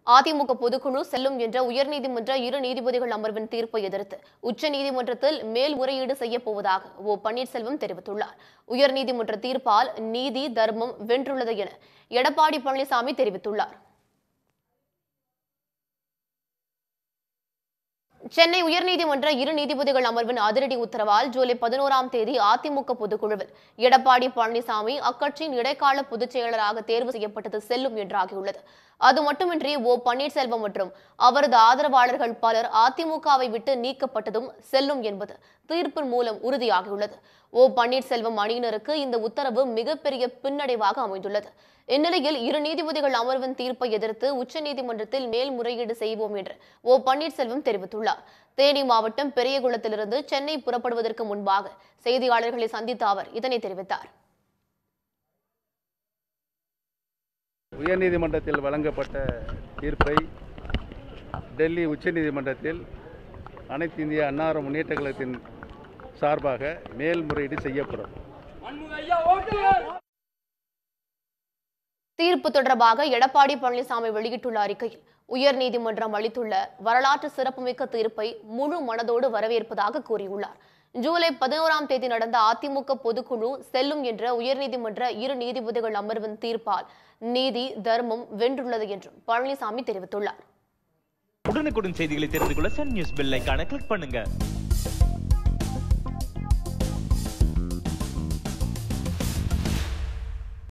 அதிமுக பொதுக்குழு செல்லும் என்ற உயர்நீதிமன்ற இரு நீதிபதிகள் அமர்வின் தீர்ப்பை எதிர்த்து உச்சநீதிமன்றத்தில் மேல்முறையீடு செய்யப்போவதாக ஓ பன்னீர்செல்வம் தெரிவித்துள்ளார். உயர்நீதிமன்ற தீர்ப்பால் நீதி தர்மம் வென்றுள்ளது என எடப்பாடி பழனிசாமி தெரிவித்துள்ளார். சென்னை உயர்நீதிமன்ற இரு நீதிபதிகள் அமர்வின் அதிரடி உத்தரவால் ஜூலை 11ஆம் தேதி அதிமுக பொதுக்குழுவில் எடப்பாடி பழனிசாமி அக்கட்சியின் இடைக்கால பொதுச் செயலராக தேர்வு செய்யப்பட்டது செல்லும் என்றாகியுள்ளது. அது மட்டுமின்றி ஓ பன்னீர்செல்வம் மற்றும் அவரது ஆதரவாளர்கள் பலர் அதிமுகவை விட்டு நீக்கப்பட்டதும் செல்லும் என்பது தீர்ப்பின் மூலம் உறுதியாகியுள்ளது. ஓ பன்னீர்செல்வம் அணியினருக்கு இந்த உத்தரவு மிகப்பெரிய பின்னடைவாக அமைந்துள்ளது. இந்நிலையில் இரு நீதிபதிகள் அமர்வின் தீர்ப்பை எதிர்த்து உச்சநீதிமன்றத்தில் மேல்முறையீடு செய்வோம் என்று ஓ பன்னீர்செல்வம் தெரிவித்துள்ளார். தேனி மாவட்டம் பெரியகுளத்திலிருந்து சென்னை புறப்படுவதற்கு முன்பாக செய்தியாளர்களை சந்தித்த அவர் இதனை தெரிவித்தார். உயர்நீதிமன்றத்தில் வழங்கப்பட்ட தீர்ப்பை டெல்லி உச்சநீதிமன்றத்தில் அனைத்து இந்திய அன்னார முன்னேற்ற கழகத்தின் சார்பாக மேல்முறையீடு செய்யப்படும். தீர்ப்பு தொடர்பாக எடப்பாடி பழனிசாமி வெளியிட்டுள்ள அறிக்கையில் உயர்நீதிமன்றம் அளித்துள்ள வரலாற்று சிறப்புமிக்க தீர்ப்பை முழு மனதோடு வரவேற்பதாக கூறியுள்ளார். ஜூலை 11ஆம் தேதி நடந்த அதிமுக பொதுக்குழு செல்லும் என்ற உயர்நீதிமன்ற இரு நீதிபதிகள் அமர்வின் தீர்ப்பால் நீதி தர்மம் வென்றுள்ளது என்றும் பழனிசாமி தெரிவித்துள்ளார். உடனுக்குடன் செய்திகளை தெரிந்து கொள்ள சன் நியூஸ் பெல் ஐகானை கிளிக் பண்ணுங்க.